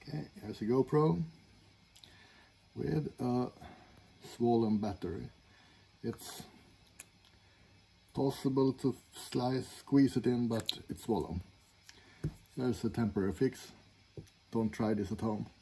Okay, here's a GoPro with a swollen battery. It's possible to squeeze it in, but it's swollen. There's a temporary fix. Don't try this at home.